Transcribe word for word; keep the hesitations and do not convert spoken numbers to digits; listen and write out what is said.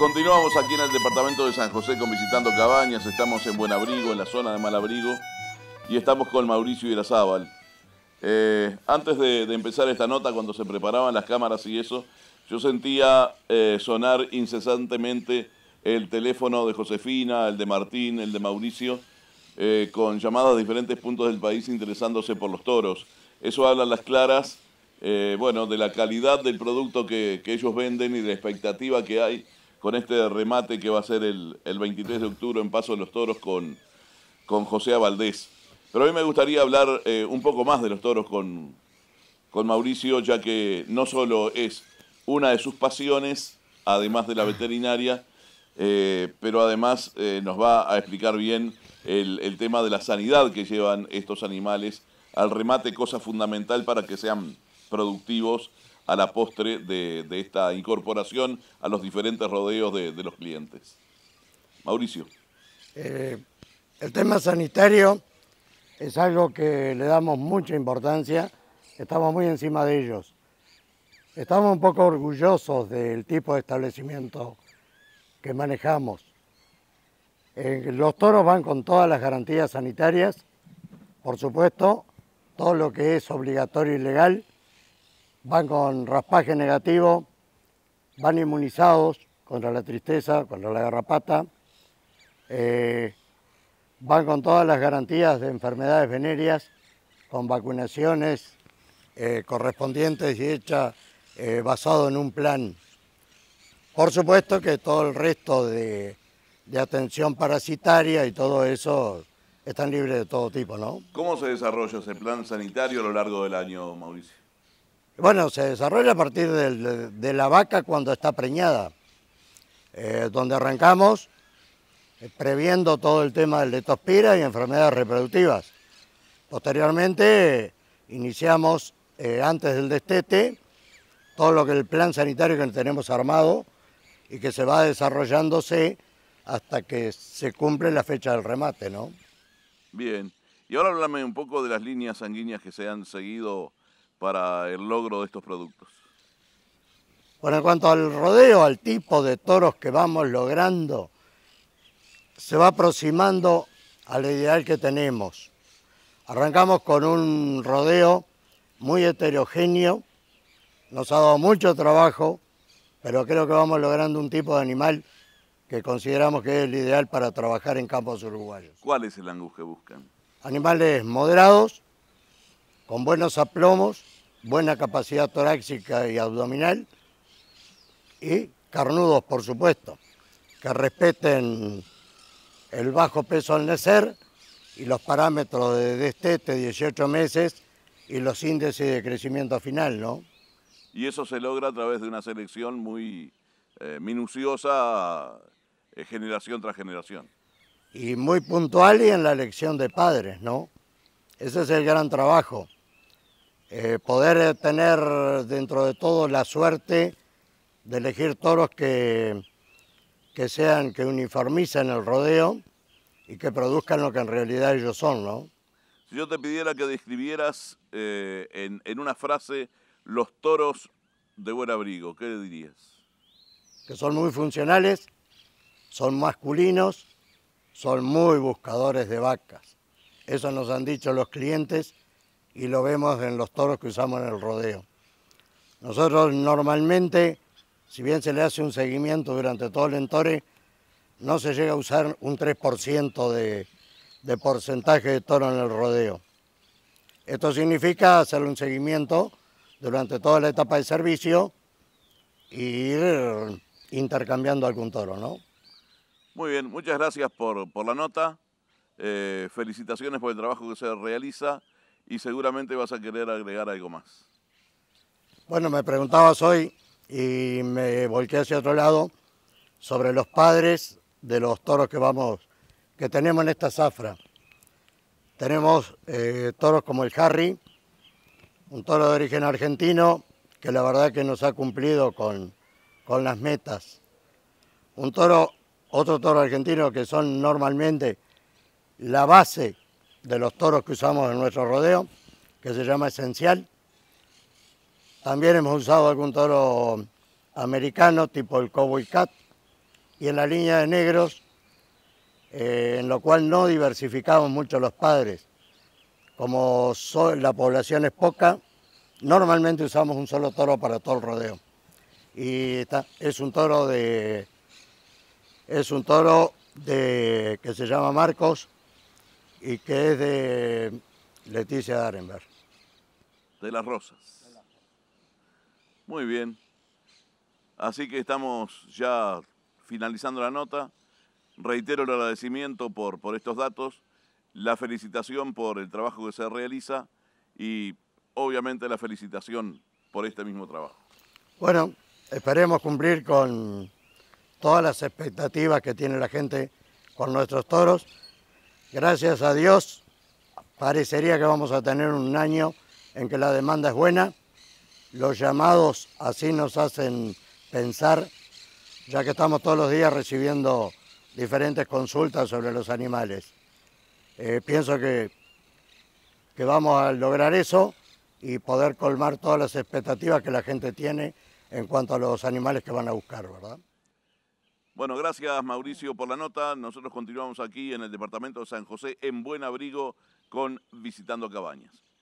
Continuamos aquí en el departamento de San José con Visitando Cabañas. Estamos en Buenabrigo, en la zona de Malabrigo, y estamos con Mauricio Irazábal. Eh, antes de, de empezar esta nota, cuando se preparaban las cámaras y eso, yo sentía eh, sonar incesantemente el teléfono de Josefina, el de Martín, el de Mauricio, eh, con llamadas de diferentes puntos del país interesándose por los toros. Eso habla a las claras, eh, bueno, de la calidad del producto que, que ellos venden y de la expectativa que hay con este remate que va a ser el, el veintitrés de octubre en Paso de los Toros con, con José Valdés. Pero a mí me gustaría hablar eh, un poco más de los toros con, con Mauricio, ya que no solo es una de sus pasiones, además de la veterinaria, eh, pero además eh, nos va a explicar bien el, el tema de la sanidad que llevan estos animales al remate, cosa fundamental para que sean productivos a la postre de, de esta incorporación a los diferentes rodeos de, de los clientes. Mauricio. Eh, el tema sanitario es algo que le damos mucha importancia, estamos muy encima de ellos. Estamos un poco orgullosos del tipo de establecimiento que manejamos. Eh, los toros van con todas las garantías sanitarias, por supuesto, todo lo que es obligatorio y legal, van con raspaje negativo, van inmunizados contra la tristeza, contra la garrapata, eh, van con todas las garantías de enfermedades venéreas, con vacunaciones eh, correspondientes y hechas eh, basado en un plan. Por supuesto que todo el resto de, de atención parasitaria y todo eso están libres de todo tipo, ¿no? ¿Cómo se desarrolla ese plan sanitario a lo largo del año, Mauricio? Bueno, se desarrolla a partir de, de la vaca cuando está preñada, eh, donde arrancamos eh, previendo todo el tema del leptospira y enfermedades reproductivas. Posteriormente eh, iniciamos, eh, antes del destete, todo lo que es el plan sanitario que tenemos armado y que se va desarrollándose hasta que se cumple la fecha del remate, ¿no? Bien, y ahora háblame un poco de las líneas sanguíneas que se han seguido para el logro de estos productos. Bueno, en cuanto al rodeo, al tipo de toros que vamos logrando, se va aproximando al ideal que tenemos. Arrancamos con un rodeo muy heterogéneo, nos ha dado mucho trabajo, pero creo que vamos logrando un tipo de animal que consideramos que es el ideal para trabajar en campos uruguayos. ¿Cuál es el angus que buscan? Animales moderados, con buenos aplomos, buena capacidad torácica y abdominal, y carnudos, por supuesto, que respeten el bajo peso al nacer y los parámetros de destete, dieciocho meses, y los índices de crecimiento final, ¿no? Y eso se logra a través de una selección muy eh, minuciosa, eh, generación tras generación. Y muy puntual y en la elección de padres, ¿no? Ese es el gran trabajo. Eh, poder tener dentro de todo la suerte de elegir toros que, que sean, que uniformicen el rodeo y que produzcan lo que en realidad ellos son, ¿no? Si yo te pidiera que describieras eh, en, en una frase los toros de Buenabrigo, ¿qué le dirías? Que son muy funcionales, son masculinos, son muy buscadores de vacas. Eso nos han dicho los clientes y lo vemos en los toros que usamos en el rodeo. Nosotros normalmente, si bien se le hace un seguimiento durante todo el entore, no se llega a usar un tres por ciento de, de porcentaje de toro en el rodeo. Esto significa hacer un seguimiento durante toda la etapa de servicio e ir intercambiando algún toro, ¿no? Muy bien, muchas gracias por, por la nota. Eh, felicitaciones por el trabajo que se realiza y seguramente vas a querer agregar algo más. Bueno, me preguntabas hoy y me volqué hacia otro lado sobre los padres de los toros que vamos, que tenemos en esta zafra. Tenemos eh, toros como el Harry, un toro de origen argentino que la verdad que nos ha cumplido con, con las metas. Un toro, otro toro argentino que son normalmente la base de los toros que usamos en nuestro rodeo, que se llama Esencial. También hemos usado algún toro americano, tipo el Cowboy Cat, y en la línea de negros, eh, en lo cual no diversificamos mucho los padres. Como so, la población es poca, normalmente usamos un solo toro para todo el rodeo. Y está, es un toro de es un toro de que se llama Marcos y que es de Leticia Darenberg. De las Rosas. Muy bien. Así que estamos ya finalizando la nota. Reitero el agradecimiento por, por estos datos, la felicitación por el trabajo que se realiza y obviamente la felicitación por este mismo trabajo. Bueno, esperemos cumplir con todas las expectativas que tiene la gente con nuestros toros. Gracias a Dios, parecería que vamos a tener un año en que la demanda es buena. Los llamados así nos hacen pensar, ya que estamos todos los días recibiendo diferentes consultas sobre los animales. Eh, pienso que, que vamos a lograr eso y poder colmar todas las expectativas que la gente tiene en cuanto a los animales que van a buscar, ¿verdad? Bueno, gracias Mauricio por la nota. Nosotros continuamos aquí en el departamento de San José en Buen Abrigo con Visitando Cabañas.